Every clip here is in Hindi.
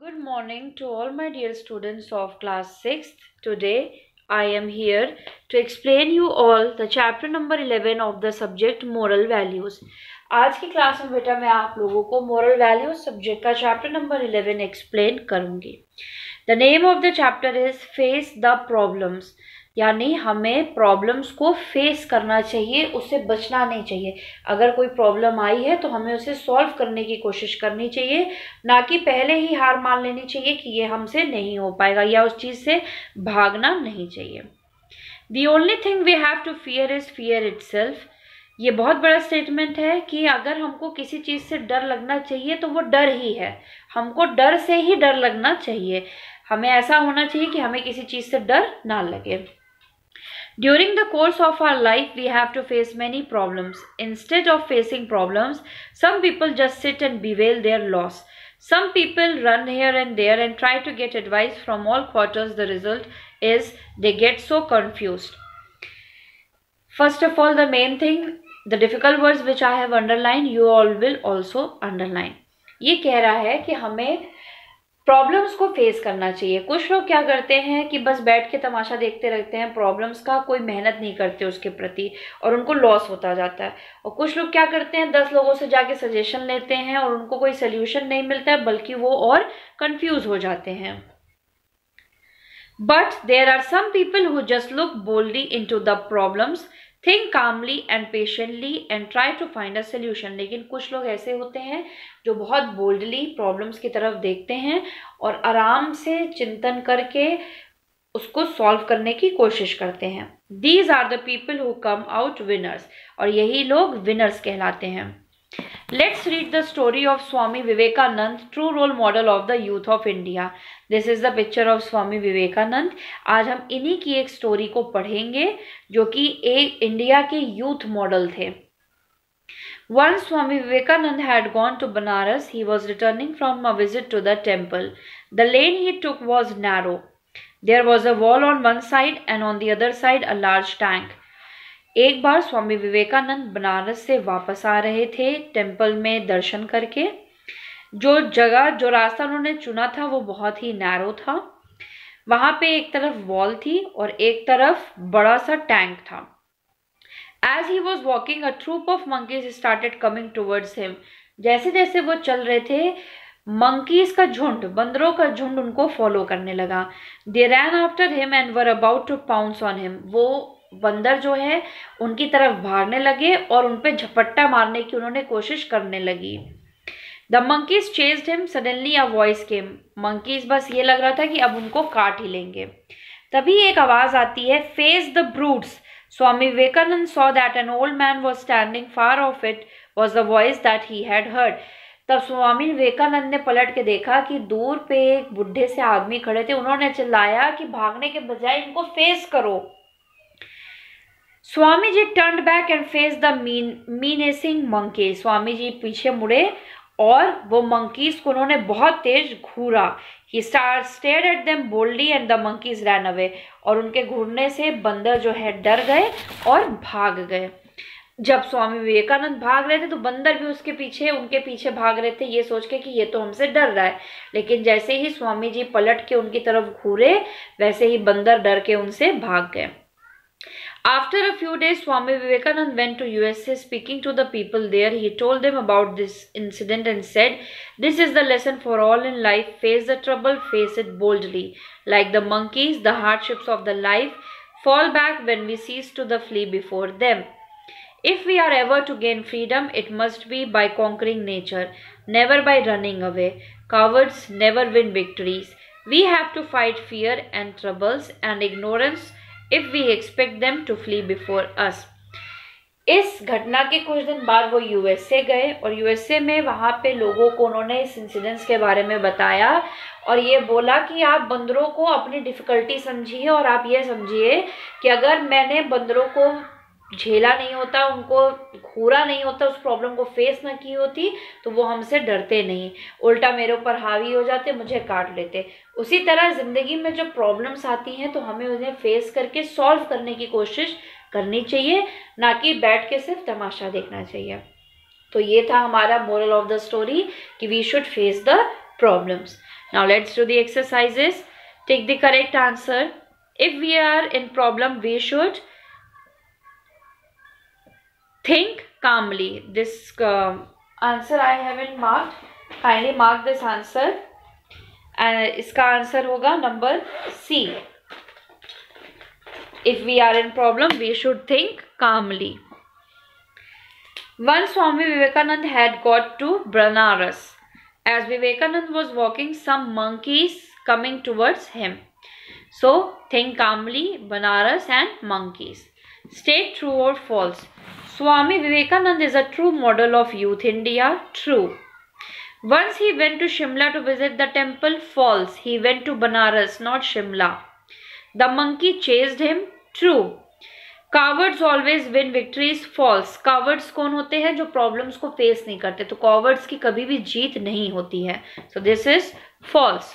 Good morning to all my dear students of class 6th. Today I am here to explain you all the chapter number 11 of the subject moral values. आज की क्लास में बेटा मैं आप लोगों को moral values सब्जेक्ट का चैप्टर नंबर 11 एक्सप्लेन करूंगी. The name of the chapter is Face the Problems. यानी हमें प्रॉब्लम्स को फेस करना चाहिए, उससे बचना नहीं चाहिए. अगर कोई प्रॉब्लम आई है तो हमें उसे सॉल्व करने की कोशिश करनी चाहिए, ना कि पहले ही हार मान लेनी चाहिए कि ये हमसे नहीं हो पाएगा या उस चीज़ से भागना नहीं चाहिए. The only thing we have to fear is fear itself. ये बहुत बड़ा स्टेटमेंट है कि अगर हमको किसी चीज़ से डर लगना चाहिए तो वो डर ही है. हमको डर से ही डर लगना चाहिए. हमें ऐसा होना चाहिए कि हमें किसी चीज़ से डर ना लगे. During the course of our life, we have to face many problems. Instead of facing problems, some people just sit and bewail their loss. Some people run here and there and try to get advice from all quarters. The result is they get so confused. First of all, the main thing, the difficult words which I have underlined, you all will also underline. ये कह रहा है कि हमें प्रॉब्लम्स को फेस करना चाहिए. कुछ लोग क्या करते हैं कि बस बैठ के तमाशा देखते रहते हैं, प्रॉब्लम्स का कोई मेहनत नहीं करते उसके प्रति और उनको लॉस होता जाता है. और कुछ लोग क्या करते हैं, 10 लोगों से जाके सजेशन लेते हैं और उनको कोई सोल्यूशन नहीं मिलता है, बल्कि वो और कंफ्यूज हो जाते हैं. But there are some people who just look boldly into the problems, think calmly and patiently and try to find a solution. लेकिन कुछ लोग ऐसे होते हैं जो बहुत बोल्डली प्रॉब्लम्स की तरफ देखते हैं और आराम से चिंतन करके उसको सॉल्व करने की कोशिश करते हैं. These are the people who come out winners. और यही लोग विनर्स कहलाते हैं. Let's read the story of Swami Vivekanand, true role model of the youth of India. This is the picture of Swami Vivekanand. आज हम इन्हीं की एक स्टोरी को पढ़ेंगे जो कि एक इंडिया के यूथ मॉडल थे. Once Swami Vivekanand had gone to Banaras. He was returning from a visit to the temple. The lane he took was narrow. There was a wall on one side and on the other side a large tank. एक बार स्वामी विवेकानंद बनारस से वापस आ रहे थे टेम्पल में दर्शन करके. जो रास्ता उन्होंने चुना था वो बहुत ही नैरो था. वहां पे एक तरफ वॉल थी और एक तरफ बड़ा सा टैंक था. As he was walking, a troop of monkeys started coming towards him. जैसे जैसे वो चल रहे थे, मंकीज का झुंड, बंदरों का झुंड उनको फॉलो करने लगा. They ran after him and were about to pounce on him. वो बंदर जो है उनकी तरफ भागने लगे और उन पे झपट्टा मारने की उन्होंने कोशिश करने लगी. The monkeys chased him. Suddenly a voice came. Monkeys बस ये लग रहा था कि अब उनको काट ही लेंगे. तभी एक आवाज आती है, face the brutes. Swami Vivekananda saw that an old man was standing far off. It was the voice that he had heard. तब स्वामी विवेकानंद ने पलट के देखा कि दूर पे एक बुढ़े से आदमी खड़े थे. उन्होंने चिल्लाया कि भागने के बजाय इनको फेस करो. Swami ji turned back and face the menacing monkey. Swami ji पीछे मुड़े और वो मंकीज को उन्होंने बहुत तेज घूरा. He stared at them boldly and the monkeys ran away. और उनके घूरने से बंदर जो है डर गए और भाग गए. जब स्वामी विवेकानंद भाग रहे थे तो बंदर भी उनके पीछे भाग रहे थे, ये सोच के कि ये तो हमसे डर रहा है. लेकिन जैसे ही स्वामी जी पलट के उनकी तरफ घूरे, वैसे ही बंदर डर के उनसे भाग गए. After a few days, Swami Vivekanand went to USA. Speaking to the people there, he told them about this incident and said, "This is the lesson for all in life. Face the trouble, face it boldly. Like the monkeys, the hardships of the life fall back when we cease to flee before them. If we are ever to gain freedom, it must be by conquering nature, never by running away. Cowards never win victories. We have to fight fear and troubles and ignorance if we expect them to flee before us." इस घटना के कुछ दिन बाद वो यूएसए गए और यूएसए में वहाँ पे लोगों को उन्होंने इस इंसिडेंस के बारे में बताया और ये बोला कि आप बंदरों को अपनी डिफ़िकल्टी समझिए और आप ये समझिए कि अगर मैंने बंदरों को झेला नहीं होता, उनको घूरा नहीं होता, उस प्रॉब्लम को फेस ना की होती तो वो हमसे डरते नहीं, उल्टा मेरे ऊपर हावी हो जाते, मुझे काट लेते. उसी तरह ज़िंदगी में जब प्रॉब्लम्स आती हैं तो हमें उन्हें फेस करके सॉल्व करने की कोशिश करनी चाहिए, ना कि बैठ के सिर्फ तमाशा देखना चाहिए. तो ये था हमारा मोरल ऑफ द स्टोरी कि we should face the problems. Now let's do the exercises. Take the correct answer. If we are in problem, we should think calmly. This answer I haven't marked. Kindly mark this answer. And इसका आंसर होगा number C. If we are in problem, we should think calmly. Once Swami Vivekananda had got to Banaras. As Vivekananda was walking, some monkeys coming towards him. So, think calmly, Banaras and monkeys. State true or false. Swami Vivekananda is a true model of youth India. True. Once he went to Shimla to visit the temple. False. He went to Banaras, not Shimla. The monkey chased him. True. Cowards always win victories. False. Cowards कौन होते हैं जो problems को face नहीं करते, तो cowards की कभी भी जीत नहीं होती है. So this is false.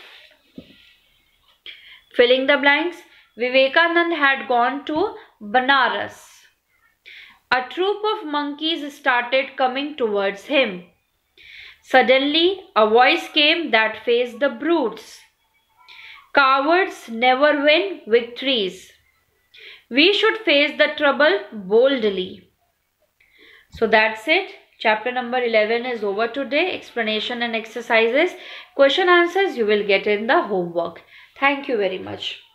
Filling the blanks. Vivekananda had gone to Banaras. A troop of monkeys started coming towards him. Suddenly, a voice came that faced the brutes. Cowards never win victories. We should face the trouble boldly. So that's it. Chapter number 11 is over today. Explanation and exercises. Question answers you will get in the homework. Thank you very much.